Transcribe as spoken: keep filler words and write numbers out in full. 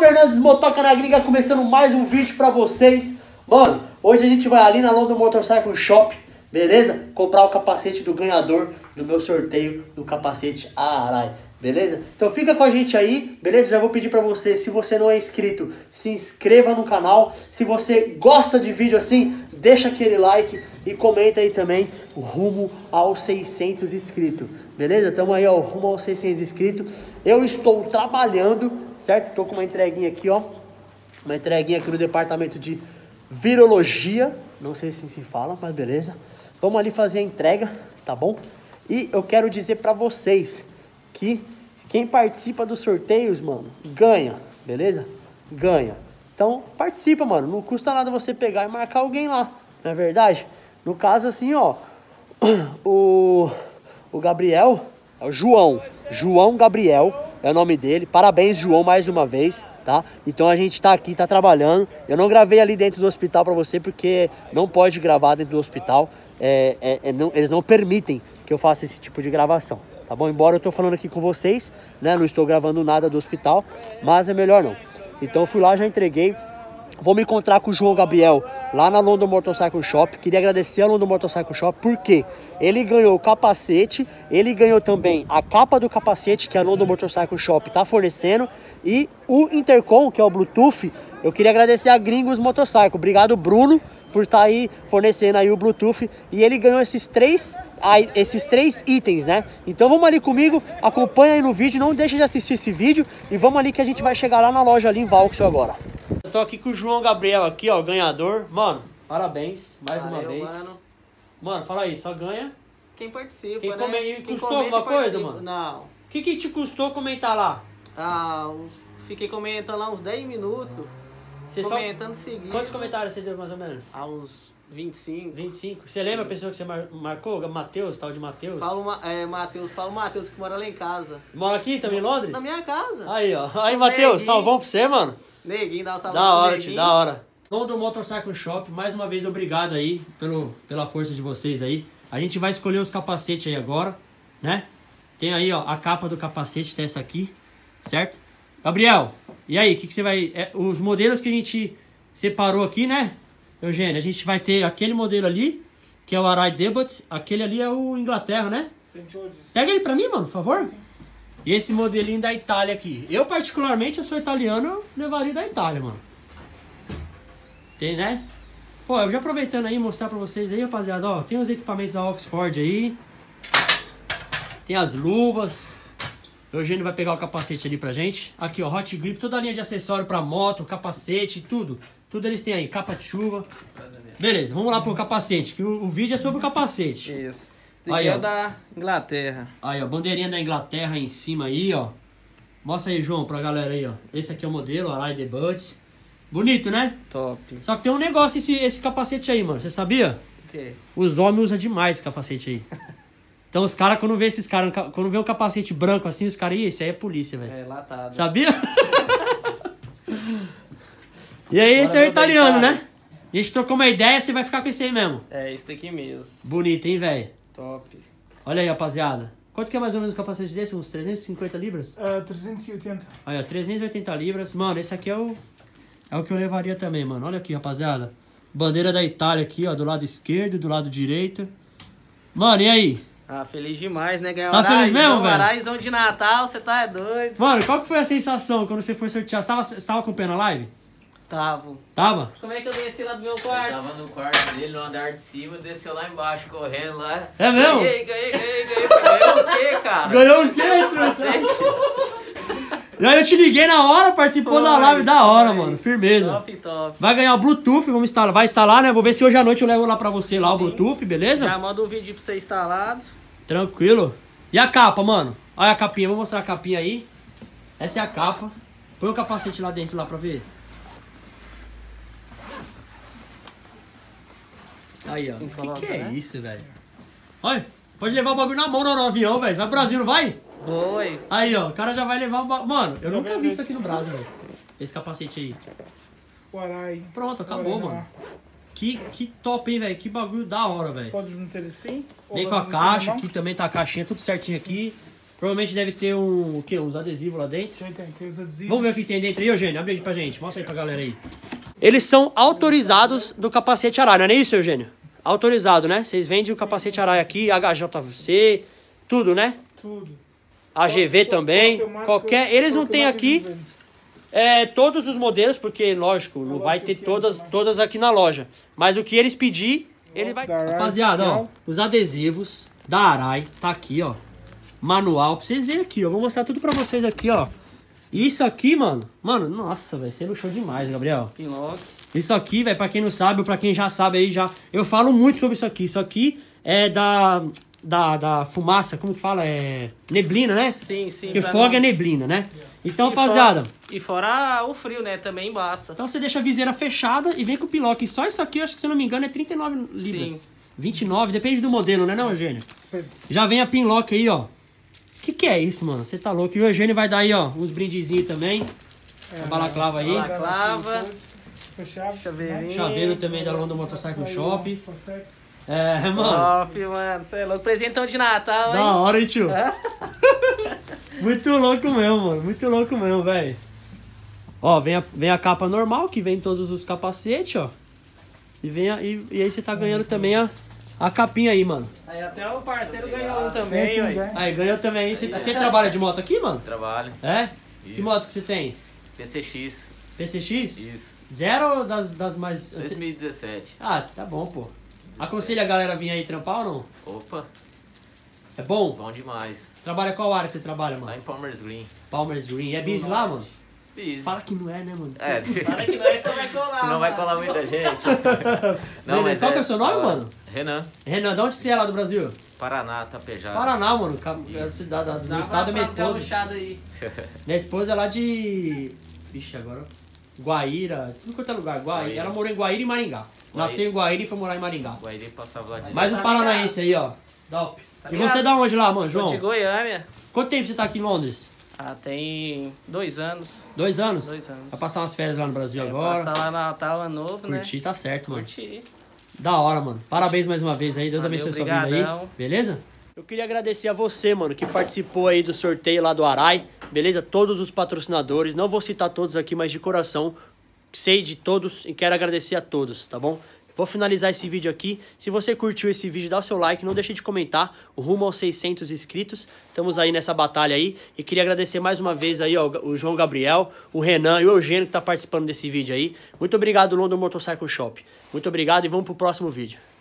Fernandes, Motoca na Gringa, começando mais um vídeo pra vocês. Mano, hoje a gente vai ali na London Motorcycle Shop, beleza? Comprar o capacete do ganhador do meu sorteio do capacete Arai, beleza? Então fica com a gente aí, beleza? Já vou pedir pra você, se você não é inscrito, se inscreva no canal. Se você gosta de vídeo assim, deixa aquele like e comenta aí também rumo aos seiscentos inscritos, beleza? Estamos aí, ó, rumo aos seiscentos inscritos. Eu estou trabalhando, certo? Estou com uma entreguinha aqui, ó. Uma entreguinha aqui no departamento de virologia. Não sei se se fala, mas beleza. Vamos ali fazer a entrega, tá bom? E eu quero dizer pra vocês que quem participa dos sorteios, mano, ganha, beleza? Ganha. Então, participa, mano. Não custa nada você pegar e marcar alguém lá, não é verdade? No caso, assim, ó, o, o Gabriel, é o João. João Gabriel é o nome dele. Parabéns, João, mais uma vez, tá? Então a gente tá aqui, tá trabalhando. Eu não gravei ali dentro do hospital pra você, porque não pode gravar dentro do hospital. É, é, é, não, eles não permitem que eu faça esse tipo de gravação, tá bom? Embora eu tô falando aqui com vocês, né? Não estou gravando nada do hospital, mas é melhor não. Então eu fui lá, já entreguei. Vou me encontrar com o João Gabriel lá na London Motorcycle Shop. Queria agradecer a London Motorcycle Shop porque ele ganhou o capacete, ele ganhou também a capa do capacete que a London Motorcycle Shop tá fornecendo e o intercom, que é o Bluetooth. Eu queria agradecer a Gringos Motorcycle. Obrigado, Bruno, por estar tá aí fornecendo aí o Bluetooth. E ele ganhou esses três, aí, esses três itens, né? Então vamos ali comigo, acompanha aí no vídeo, não deixa de assistir esse vídeo e vamos ali que a gente vai chegar lá na loja ali em Vauxhall agora. Eu tô aqui com o João Gabriel aqui, ó, ganhador. Mano, parabéns, mais Valeu, uma vez. Mano. Mano, fala aí, só ganha quem participa, quem né? Come... Quem custou alguma coisa, mano? Não. O que que te custou comentar lá? Ah, fiquei comentando lá uns dez minutos. Você comentando só... seguindo. Quantos comentários você deu mais ou menos? Ah, uns vinte e cinco. vinte e cinco? Você Sim. lembra a pessoa que você mar... marcou? Matheus, tal de Matheus? Paulo, é, Matheus, Paulo Matheus, que mora lá em casa. Mora aqui também em Londres? Na minha casa. Aí, ó. Aí, Matheus, salvão pra você, mano. Neguinho, dá um salve. Da hora, tio, da hora. London Motorcycle Shop, mais uma vez, obrigado aí pelo, pela força de vocês aí. A gente vai escolher os capacetes aí agora, né? Tem aí, ó, a capa do capacete, tem essa aqui, certo? Gabriel, e aí, o que, que você vai... É, os modelos que a gente separou aqui, né, Eugênio? A gente vai ter aquele modelo ali, que é o Arai Debut. Aquele ali é o Inglaterra, né? Pega ele pra mim, mano, por favor. Sim. E esse modelinho da Itália aqui. Eu, particularmente, eu sou italiano, eu levaria da Itália, mano. Tem, né? Pô, eu já aproveitando aí, mostrar pra vocês aí, rapaziada, ó. Tem os equipamentos da Oxford aí. Tem as luvas. O Eugênio vai pegar o capacete ali pra gente. Aqui, ó, Hot Grip, toda a linha de acessório pra moto, capacete, tudo. Tudo eles têm aí, capa de chuva. Beleza, vamos lá pro capacete, que o, o vídeo é sobre o capacete. Isso. Esse aí, é o da Inglaterra. Aí, ó, bandeirinha da Inglaterra aí em cima aí, ó. Mostra aí, João, pra galera aí, ó. Esse aqui é o modelo, Arai Debut. Bonito, né? Top. Só que tem um negócio esse, esse capacete aí, mano. Você sabia? O quê? Os homens usam demais esse capacete aí. Então os caras, quando vê esses caras, quando vê um capacete branco assim, os caras, ih, esse aí é polícia, velho. É, latado. Sabia? E aí, esse é o italiano, né? A gente trocou uma ideia, você vai ficar com esse aí mesmo. É, esse daqui mesmo. Bonito, hein, velho? Top. Olha aí, rapaziada. Quanto que é mais ou menos o capacete desse? Uns trezentos e cinquenta libras? Uh, trezentos e oitenta. Aí, ó, trezentos e oitenta libras. Mano, esse aqui é o... É o que eu levaria também, mano. Olha aqui, rapaziada. Bandeira da Itália aqui, ó. Do lado esquerdo e do lado direito. Mano, e aí? Ah, feliz demais, né? Ganhar tá Arai, feliz mesmo, velho? Araizão de Natal, você tá doido. Mano, qual que foi a sensação quando você foi sortear? Você tava, você tava acompanhando a live? Tava. Tava? Como é que eu desci lá do meu quarto? Eu tava no quarto dele, no andar de cima, desceu lá embaixo, correndo lá. É mesmo? Ganhei, ganhei, ganhei, ganhei. Ganhou o quê, cara? Ganhou o quê, trouxa? E aí eu te liguei na hora, participou foi, da live da hora, foi. Mano. Firmeza. Top, top. Vai ganhar o Bluetooth, vamos instalar. Vai instalar, né? Vou ver se hoje à noite eu levo lá pra você lá Sim. o Bluetooth, beleza? Já manda o um vídeo pra você instalado. Tranquilo. E a capa, mano? Olha a capinha, vou mostrar a capinha aí. Essa é a capa. Põe o capacete lá dentro lá pra ver. Aí, ó. O que, que é né? isso, velho? Olha, pode levar o bagulho na mão no, no avião, velho. Vai pro Brasil, não vai? Oi. Aí, ó. O cara já vai levar o bagulho. Mano, eu já nunca vi isso aqui no Brasil, velho. Esse capacete aí. O Arai. Pronto, acabou, mano. Que, que top, hein, velho. Que bagulho da hora, velho. Pode meter assim? Vem com a caixa aqui, também tá a caixinha tudo certinho aqui. Provavelmente deve ter um, o quê? Uns adesivos lá dentro. Tem, tem, tem os adesivos. Vamos ver o que tem dentro aí, Eugênio. Abre aí pra gente. Mostra aí pra galera aí. Eles são autorizados do capacete Araia, não é isso, Eugênio? Autorizado, né? Vocês vendem o capacete Araia aqui, H J C, tudo, né? Tudo. A G V também. Qualquer. Eles não têm aqui é, todos os modelos, porque, lógico, não vai ter todas, todas aqui na loja. Mas o que eles pedir, ele vai. Rapaziada, ó, os adesivos da Arai, tá aqui, ó. Manual, pra vocês verem aqui, ó. Vou mostrar tudo pra vocês aqui, ó. Isso aqui, mano, mano, nossa, velho, você luxou demais, Gabriel. Pinlock. Isso aqui, velho, pra quem não sabe, ou pra quem já sabe aí, já... Eu falo muito sobre isso aqui. Isso aqui é da... Da, da fumaça, como que fala? É... Neblina, né? Sim, sim. Porque fogo não... é neblina, né? Então, e rapaziada... Fora, e fora o frio, né? Também basta. Então você deixa a viseira fechada e vem com o pilock. E só isso aqui, acho que se eu não me engano, é trinta e nove libras. Sim. vinte e nove, depende do modelo, né não, Eugênio? Já vem a pinlock aí, ó. Que que é isso, mano? Você tá louco. E o Eugênio vai dar aí, ó, uns brindezinhos também. É, a balaclava aí. Balaclava. Chaveirinho. Chaveiro também da London Motorcycle Shop. É, mano. Top, mano. Você é louco. Presentão de Natal, hein? Da hora, hein, tio? É? Muito louco mesmo, mano. Muito louco mesmo, velho. Ó, vem a, vem a capa normal, que vem todos os capacetes, ó. E, vem a, e, e aí você tá ganhando também a, a capinha aí, mano. Aí até o parceiro ganhou um também, ué. Aí, ganhou também. Você, você trabalha de moto aqui, mano? Trabalho. É? Isso. Que moto que você tem? P C X. P C X? Isso. Zero ou das, das mais... dois mil e dezessete. Ah, tá bom, pô. Aconselha a galera a vir aí trampar ou não? Opa. É bom? Bom demais. Trabalha qual área que você trabalha, mano? Lá em Palmer's Green. Palmer's Green. É busy lá, mano? Busy. Fala que não é, né, mano? É. Fala que não é, senão vai colar. Senão vai colar muita gente. Não, mas qual é, que é o seu nome, mano? Renan. Renan, de onde você é lá do Brasil? Paraná, Tapejara. Paraná, mano. A cidade do meu estado é minha esposa. Aí. Minha esposa é lá de... Vixe, agora... Guaíra, tudo quanto é lugar. Guaíra. Ela morou em Guaíra e Maringá. Nasceu em Guaíra e foi morar em Maringá. Guaíra passava lá de... Mais um paranaense aí, ó. Top. E você da onde lá, mano, João? De Goiânia. Quanto tempo você tá aqui em Londres? Ah, tem dois anos. Dois anos? Dois anos. Vai passar umas férias lá no Brasil é, agora. Passar lá Natal, Ano Novo, né? Curtir, tá certo, mano. Curtir. Da hora, mano. Parabéns mais uma vez aí. Deus Valeu, abençoe a sua vida aí. Beleza? Eu queria agradecer a você, mano, que participou aí do sorteio lá do Arai. Beleza? Todos os patrocinadores. Não vou citar todos aqui, mas de coração. Sei de todos e quero agradecer a todos, tá bom? Vou finalizar esse vídeo aqui. Se você curtiu esse vídeo, dá o seu like. Não deixe de comentar. Rumo aos seiscentos inscritos. Estamos aí nessa batalha aí. E queria agradecer mais uma vez aí, ó, o João Gabriel, o Renan e o Eugênio que tá participando desse vídeo aí. Muito obrigado, London Motorcycle Shop. Muito obrigado e vamos pro próximo vídeo.